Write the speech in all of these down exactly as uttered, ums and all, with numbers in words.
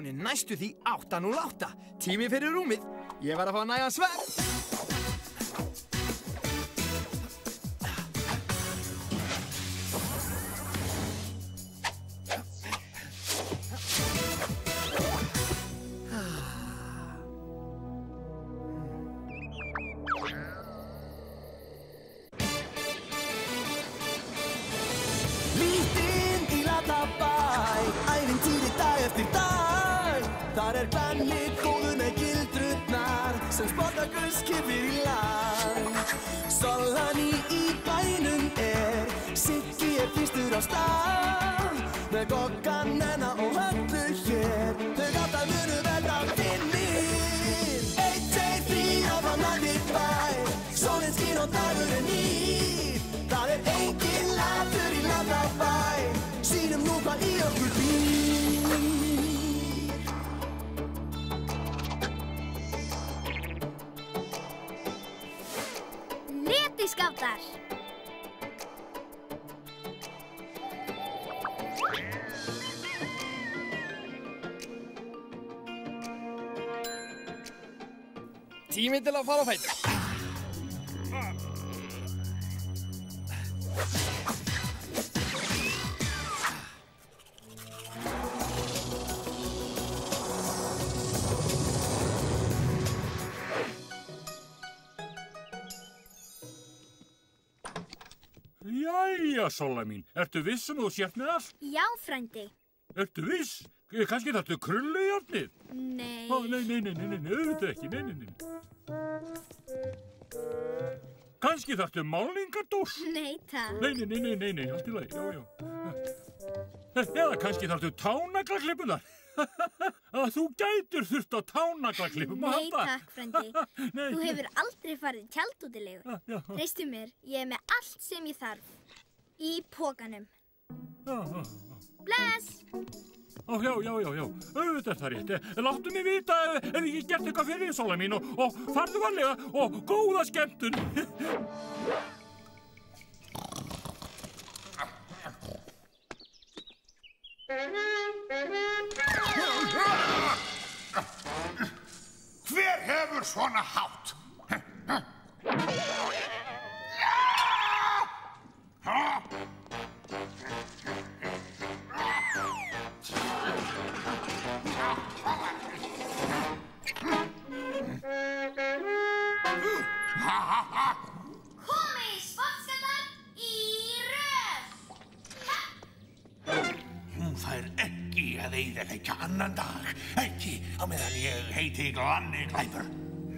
Klukkan er næstu því átta núll átta. Tími fyrir rúmið. Ég var að fá nægan svefn. Þar er Benni góður með gildrurnar sem spotta gullskipir í land. Solani í bænum er, Siggi er fyrstur á stað. Með Gogga, Nenna og Höllu hér, þau gátt að munu verða vinnir. Einn, tveir, þrír, áfram landi bæ, sólin skín og dagurinn nýr. Það er engin latur í Landabæ, sýnum nú hvað í okkur býr. Skáttar. Tími til að fara á fætur. Jæja, Solla mín, ertu viss um að þú sért með allt? Já, frændi. Ertu viss? Kannski þarftu krullujárnið? Nei. Ó, nei, nei, nei, nei, nei, auðvitað ekki, nei, nei, nei. Kannski þarftu málningardós? Nei, takk. Nei, nei, nei, nei, nei, nei, allt í lagi, já, já. Eða kannski þarftu tánaglaklipunar? Að þú gætur þurft á tánaglaklippum að Nei, takk, frændi. Nei. Þú hefur aldrei farið í tjaldútilegu. Já. Treystu mér, ég er með allt sem ég þarf. Í pokanum. Já, já, já. Bless! Ó, já, já, já, já, auðvitað er það rétt. Láttu mig vita ef, ef ég get eitthvað fyrir þér, Solla mín, og, og farðu varlega og góða skemmtun. Hver hefur svona hátt? Komið, spottskattar, í röð! Hún fær ekki að eyðileggja annan dag, ekki á meðan ég heiti Glanni Glæpur.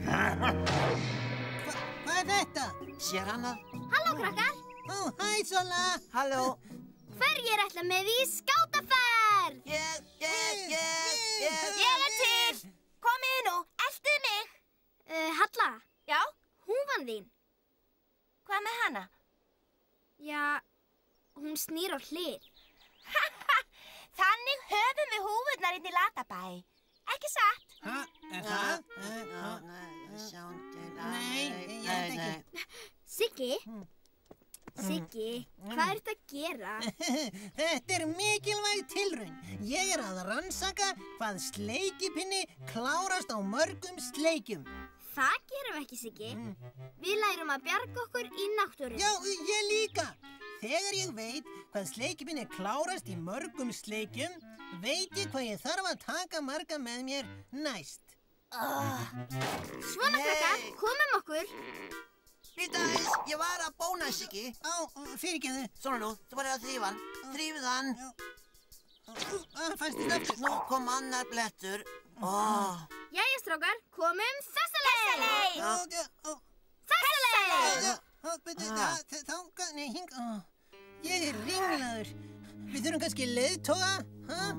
Hvað er þetta? Sér hana? Halló, krakkar! Ó, hæ, Solla! Halló? Hverjir ætla með í skátaferð? Ég, ég, ég, ég... Ég er til! Komið nú, eltið mig! Uh, Halla? Já? Húfan þín. Hvað með hana? Já, hún snýr á hlið. Þannig höfum við húfurnar inn í Latabæ. Ekki satt? Hæ, er það? Já, nei, sjáum til... Nei, ég veit ekki. Siggi? Siggi, hvað ertu að gera? Þetta er mikilvæg tilraun. Ég er að rannsaka hvað sleikipinni klárast á mörgum sleikjum. Það gerum við ekki, Siggi. Við lærum að bjarga okkur í náttúrunni. Já, ég líka. Þegar ég veit hvað sleikipinni klárast í mörgum sleikjum, veit ég hvað ég þarf að taka marga með mér næst. Svona, krakkar, komum okkur. Býta aðeins, ég var að bóna, Siggi. Á, fyrirgeðu. Svona nú, þú var að þrífa hann. Þrífið hann. Það fannst þetta aftur. Nú kom annar blettur. Ó. Jæja, strákar, komum þessa leið. Þessa leið. Þangað, nei, hinga. Ég er ringlaður. Við þurfum kannski leiðtoga, ha?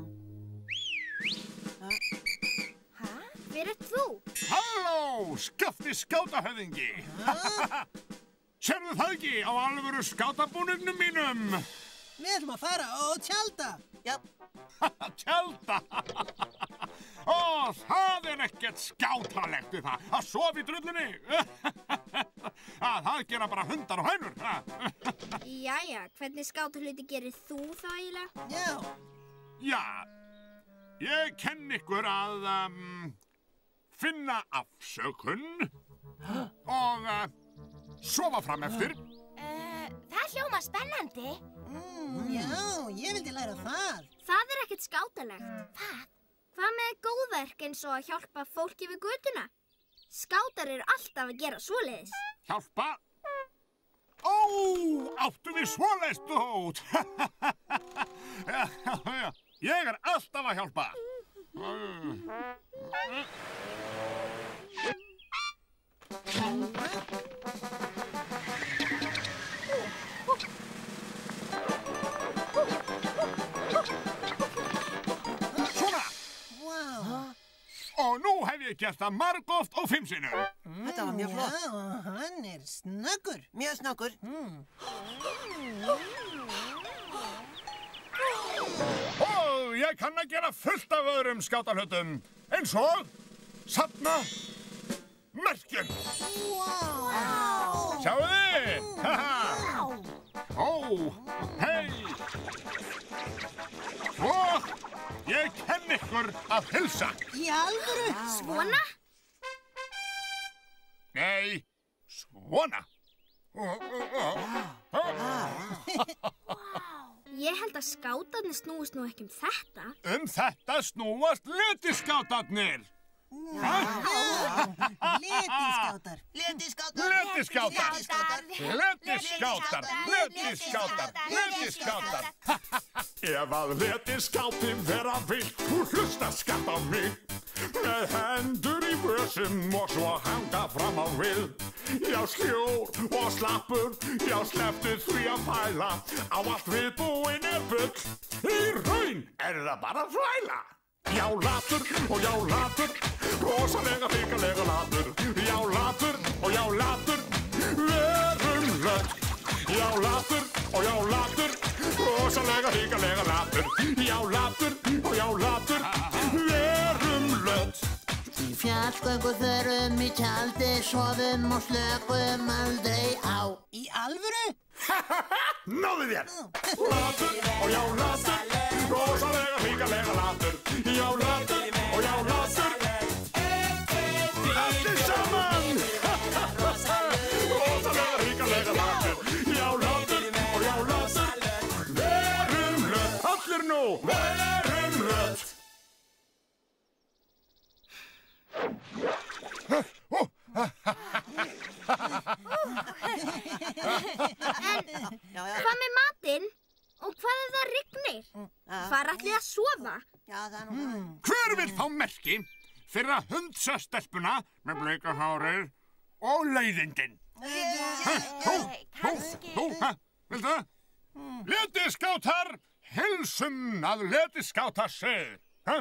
Hæ? Hver ert þú? Halló, Skafti skátahöfðingi. Sérðu það ekki á alvöru skátabúningnum mínum? Við ætlum að fara og tjalda. Já. Tjalda? Ó, það er ekkert skátalegt við það, að sofa í drullunni. Að það gera bara hundar og hænur. Jæja, hvernig skátahluti gerir þú þá eiginlega? Já. Já, Ég kenn ykkur að um, finna afsökun og uh, sofa fram eftir. Uh, það hljóma spennandi. Mm, já, ég vildi læra það. Það er ekkert skátalegt. Hvað? Hvað með góðverk eins og að hjálpa fólki við götuna? Skátar eru alltaf að gera svoleiðis. Hjálpa? Ó, áttu við svoleiðis dót? Ég er alltaf að hjálpa. Svona! Vá. Og nú hef ég gert það margoft og fimm sinnum. Þetta var mjög flott. Já, hann er snöggur. Mjög snöggur. Og ég kann að gera fullt af öðrum skátalhlutum, eins og safna merkjum. Vá. Sjáu þið? Haha. Ó, hei. Og ég kenn ykkur að hilsa. Í alvöru? Svona? Nei, svona. Ég held að skátarnir snúist nú ekki um þetta. Um þetta snúast letiskátarnir. Letiskátar. Letiskátar. Letiskátar. Letiskátar. Letiskátar. Letiskátar. Ef að letiskátin vera vill, þú hlusta skatt á mig. Með hendur í vössum og svo hanga fram á við. Já, sljór og slappur, já, slepptu því að pæla. Á allt viðbúin er bull. Í raun er það bara þvæla. Já, latur og já, latur, rosalega hrikalega latur. Já, latur og já, latur, verum lött. Já, latur og já, latur, rosalega hrikalega latur. Já, latur og já, latur, verum lött. Í fjallgöngu förum í tjaldi, sofum og slökum aldrei á. Í alvöru? Náðu þér! Latur og já, latur, rosalega hrikalega latur. Já, latur og já, latur, allir saman! Rosalega hrikalega latur. Já, latur og já, latur, verum lött. Allir nú, verum lött. En hvað með matinn? Og hvað ef það rignir? Hvar ætlið að sofa? Já, það er nú það. Hver vill þá merki fyrir að hundsa stelpuna með bleika hárið og leiðindin? Þú, þú, þú, hæ, viltu það? Letiskátar, hilsum að letiskáta sig. Hæ?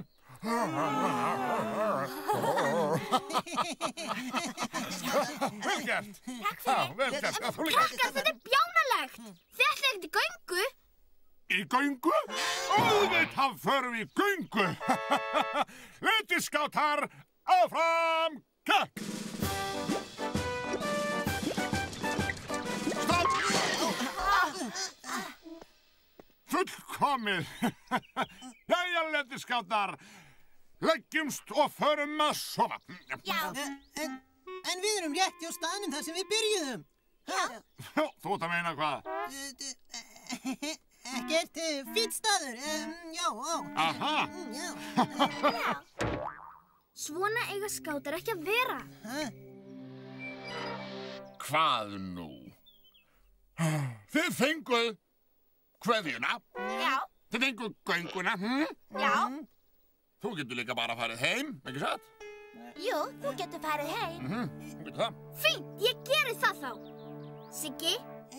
Vel gert. Takk Já, fyrir. vel gert. Já, þú líka. Krakkar, þetta er bjánalegt. Þið ætlið ekkert í göngu. Í göngu? Auðvitað förum við í göngu. Letiskátar, áfram, kakk. Fullkomið. Jæja, letiskátar, leggjumst og förum að sofa. Já. En, en við erum rétt hjá staðnum þar sem við byrjuðum. Já, þú ert að meina hvað? Ekkert fýtt staður. Um, já, á. Aha. Mm, já. Svona eiga skátar ekki að vera. Ha? Hvað nú? Þið fenguð kveðjuna. Já. Þið fenguð gönguna. Hm? Já. Þú getur líka bara að farið heim, ekki satt? Jú, þú getur farið heim. Mhm, þú getur það. Fínt, ég geri það þá. Siggi?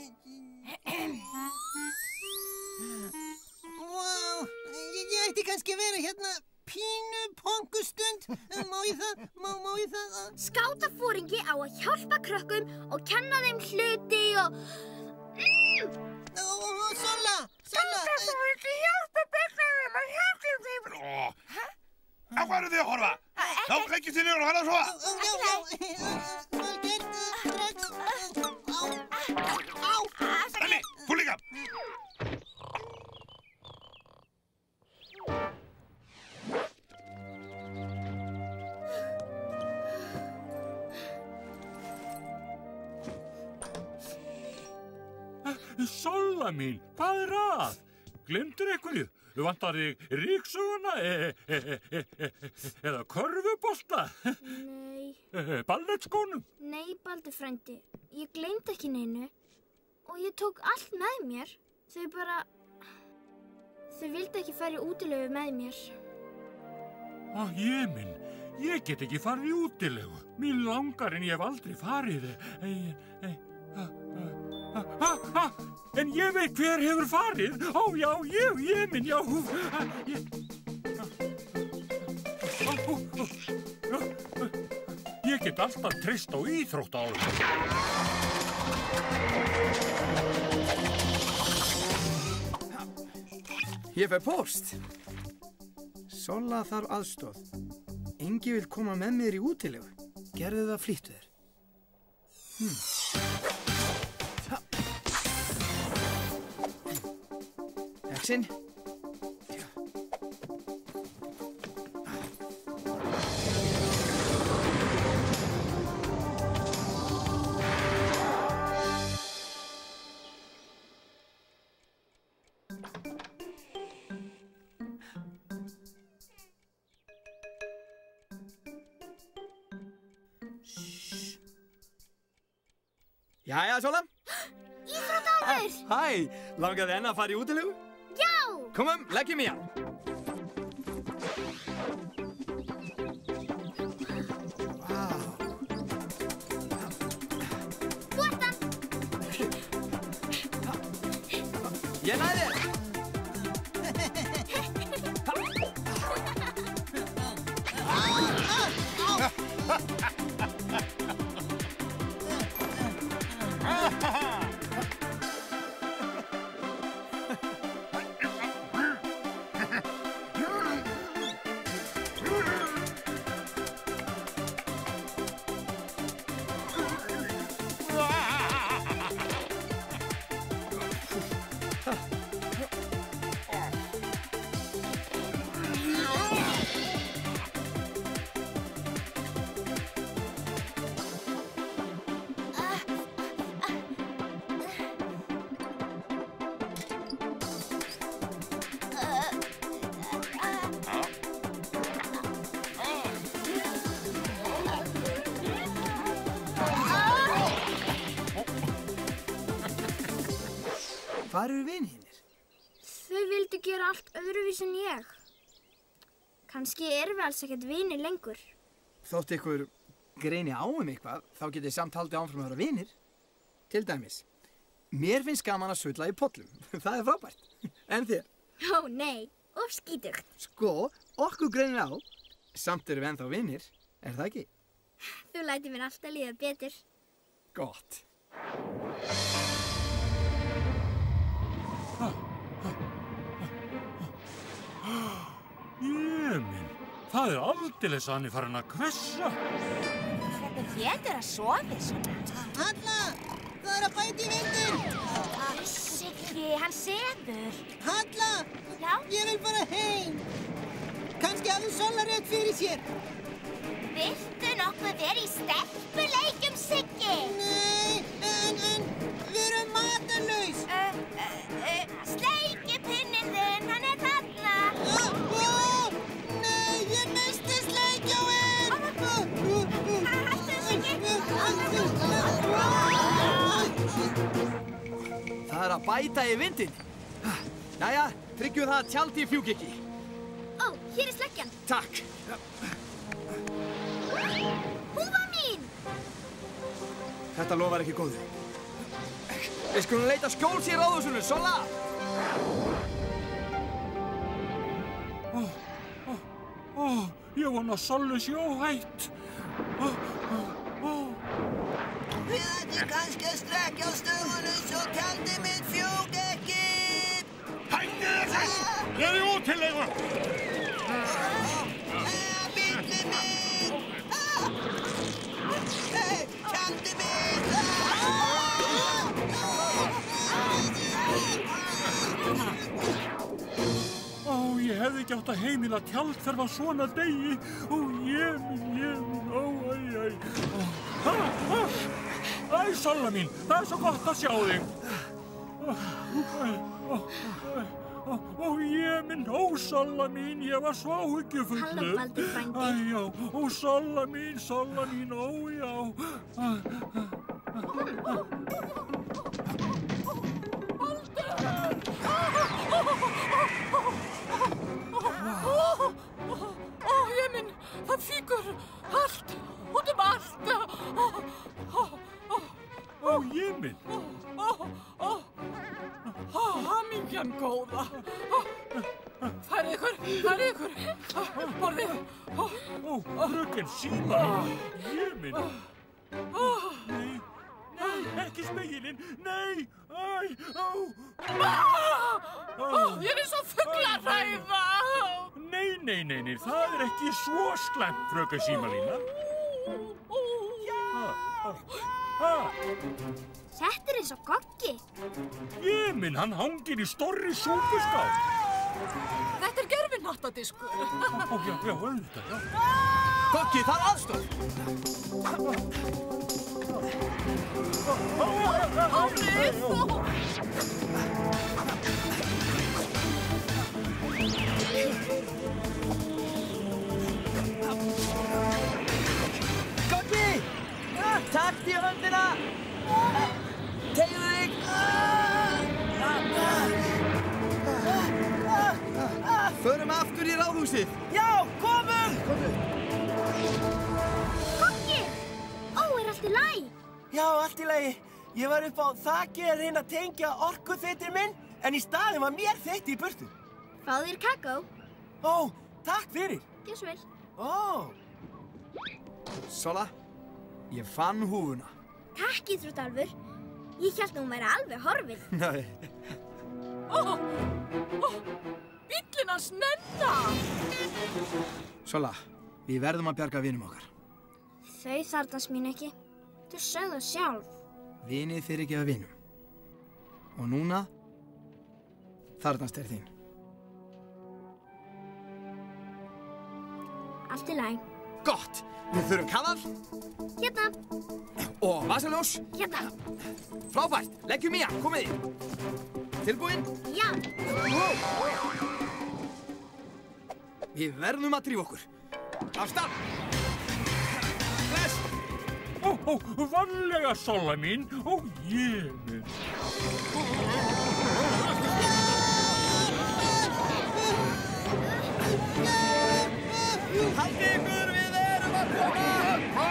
Vá, ég, ég ætti kannski að vera hérna pínu ponkustund. Má ég það? Má, má ég það? Skátafóringi á að hjálpa krökkum og kenna þeim hluti og... Ó, ó, Solla, Solla. ekki hjálpa börnum að hjálpa þeim. Á hvað eru þið að horfa? Þá leggist þið niður og hana svo. Ó, já, já. Vel gert, strax. Á, á. Elli, þú líka. Solla mín, hvað er að? Glemdur einhverju? Vantar þig ríksöguna e, e, e, e, e, eða körfubolta? Nei. Ballettskónum? Nei, Baldur frændi. Ég gleymdi ekki neinu. Og ég tók allt með mér. Þau bara... Þau vildi ekki fara í útilegu með mér. Á, ég minn, ég get ekki farið í útilegu. Mér langar en ég hef aldrei farið. E, e, a, a, a, a, en ég veit hver hefur farið. Ó, já, ég, ég minn, já. A, ég, a, a, a, a, ég get alltaf treyst á íþróttaálfur. Ég fæ póst. Solla þarf aðstoð. Engi vill koma með mér í útilegu. Gerðu það flýttu þér. Hmm. Exinn. Jæja, Solla. Íþróttaálfur! Hæ, langaði enn að fara í útilegu? Já! Komum, leggjum í hann. Vá. Þú ert hann! Ég næði þér. Hvar eru vinirnir? Þau vildu gera allt öðruvísi en ég. Kannski erum við alls ekkert vinir lengur. Þótt ykkur greini á um eitthvað, þá getið samt haldið áfram að vera vinir. Til dæmis, mér finnst gaman að sulla í pollum. Það er frábært. En þér? Ó, nei, of skítugt. Sko, okkur greinir á. Samt erum við ennþá vinir, er það ekki? Þú lætur mér alltaf líða betur. Gott. Ég minn, það er aldeilis að hann er farin að hvessa. Þetta getur að sofi svona. Halla, það er að bæta í vindinn. Siggi, hann sefur. Halla, Já? ég vil bara heim. Kannski hafði Solla rétt fyrir sér. Viltu nokkuð vera í stelpuleikjum, Siggi? Nei, en, en, við erum matarlaus. Uh, uh, uh, Sleikipinnin þinn, hann er þarna. Ó, ó, nei, ég misti sleikjóinn. Hættu, Siggi. Það er að bæta í vindinn. Jæja, tryggjum það að tjaldi fjúk ekki. Ó, hér er sleggjan. Takk. Húfa mín. Þetta lofar ekki góðu. Við skulum leita skjóls í ráðhúsinu, Solla! Ó, ó, ó, ég vona að Sollu sé óhætt. Ó, ó, ó. Við ættum kannski að strekja á stöðunum svo tjaldið mitt fjúk ekki. Hættu þessu! Ég er í útilegu! Bíllinn minn! Tjaldið mitt! Ó, ég hefði ekki átt að heimila tjaldferð á svona degi. Ó, ég minn, ég minn, ó, æ, æ. Ó, ha, ha. Æ, Solla mín, það er svo gott að sjá þig. Ó, Ó, ég minn, ó, Solla mín, ég var svo áhyggjufullur. Halló, Baldur frændi. Æ, já, ó, Solla mín, Solla mín, ó, já. Ó, ég minn, það fíkur allt, út um allt. Ó, ég minn. Ó, hamingjan góða. Færið ykkur, færið ykkur. Borðið. Ó, fröken Síma, ég minn. Nei, nei, ekki spegilinn, nei, æ, ó. Ó, ég er eins og fuglarræða. Nei, nei, nei, nei, það er ekki svo slæmt, fröken Símalína. Þetta er eins og Goggi. Ég minn, hann hangir í stórri súpuskál. Þetta er gerfinattadiskur. Ó, já, já, auðvitað, já. Goggi, það er aðstoð! Hárið! Goggi! Takt í höndina! Teygðu þig! Förum aftur í ráðhúsið! Já, komum! Goggi! Ó, er allt í lagi? Já, allt í lagi. Ég var upp á þaki að reyna að tengja orkuþveitir minn, en í staðinn var mér þveitt í burtu. Fáðu þér kakó? Ó, takk fyrir. Gjör svo vel. Ó. Sola, ég fann húfuna. Takk, íþróttálfur. Ég hélt að hún væri alveg horfin. Nei. Ó, ó, bíllinn hans Nedda. Sola, við verðum að bjarga vinum okkar. Þau þarfnast mín ekki. Þú sögðu það sjálf. Vinið fyrir ekki að vinum. Og núna þarfnast er þín. Allt í lagi. Gott! Við þurfum kaðal Hérna, og vasaljós. hérna. Frábært! Leggjum í hann, komið í. Tilbúin? Já. Við verðum að drífa okkur. Af stað! Bless! Ó, ó, varlega, Solla mín, ó, ég minn. Haldið ykkur, við erum að koma!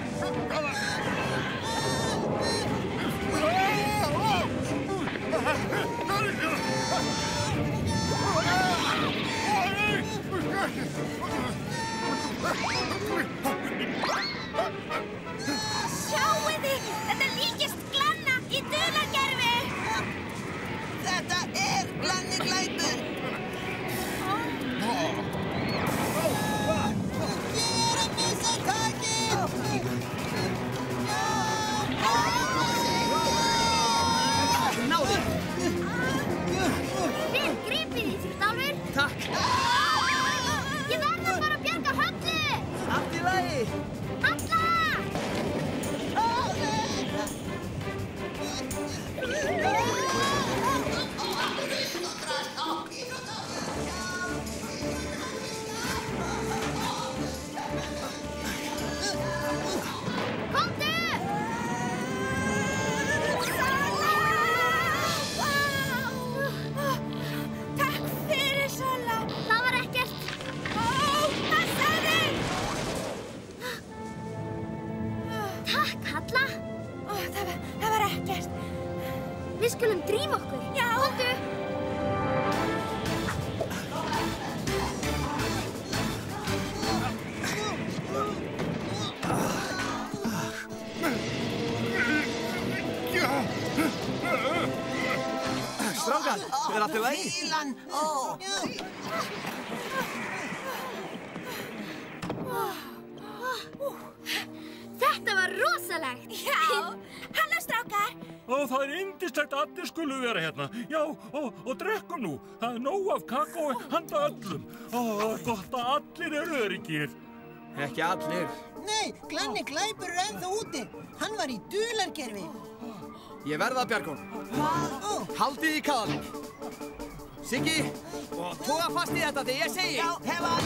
Sjáu þið, þetta líkist glanna í dulargerfi. Þetta er glanni glæpur. Ég er að missa takið. Náðu! Vel gripið, íþróttálfur. Takk! Ég verð að fara að bjarga Höllu. Allt í lagi! Halla! Komdu! Takk fyrir, Sola. Það var ekkert. Ó, passaðu þig! Takk, Halla. Ó, það var, það var ekkert. Við skulum drífa okkur. Já. Komdu. Strákar, er allt í lagi? Fílan, ó. Þetta var rosalegt. Já. Halló, strákar. Ó, það er yndislegt að allir skulu vera hérna. Já, og, og drekkum nú. Það er nóg af kakói handa öllum. Ó, gott að allir eru öryggir. Ekki allir. Nei, glanni glæpur er ennþá úti. Hann var í dulargerfi. Ég verða að bjarga honum. Haldið í kaðalinn. Siggi, og toga fast í þetta þegar ég segi. Já, hef hann.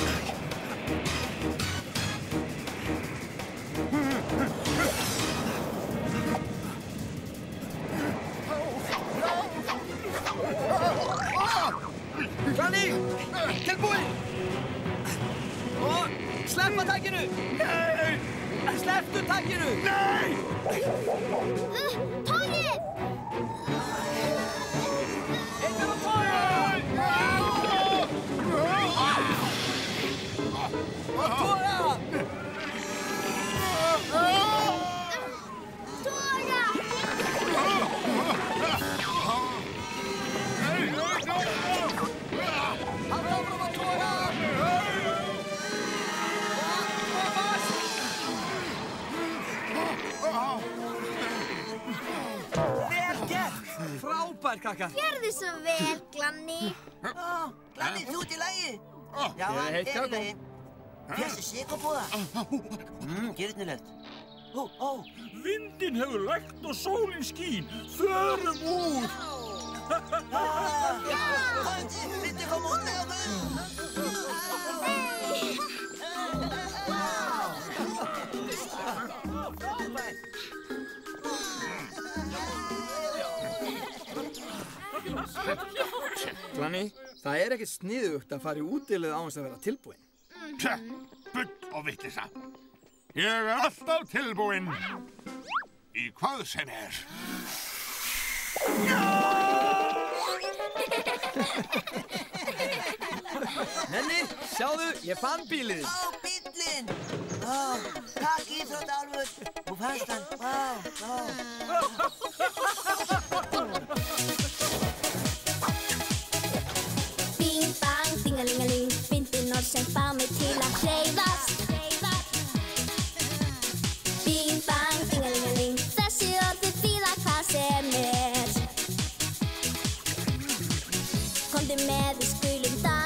Granny, tilbúin. Og sleppa takkinu. Nei! Slepptu takkinu. Nei! Togið! Einhver á toga. Toga. Toga! Halda áfram að toga. Vel gert. Frábært, krakkar. Gerðu svo vel, Glanni. Ó, Glanni, þú ert í lagi. Já, Ég er hann heitt er í kakó. lagi. Þessi sigurpúða. Mmm, gerðnilegt. Ó, ó. Vindin hefur lægt og sólin skín. Förum út! Komdu, viltu koma út með okkur? Glanni, það er ekkert sniðugt að fara í útilegu á þess að vera tilbúin. Tja, bull og vitleysa. Ég er alltaf tilbúinn. Í hvað sem er. Nenni, sjáðu, ég fann bílið. Ó, bíllinn. Ó, takk íþróttálfur. Þú fannst hann. Ó, ó. Bing bang, dingalingaling, fyndin orð sem fá mig til að hreyfast. Bing bang, dingalingaling, þessi orð þýða hvað sem er. Komdu með, við skulum dansa.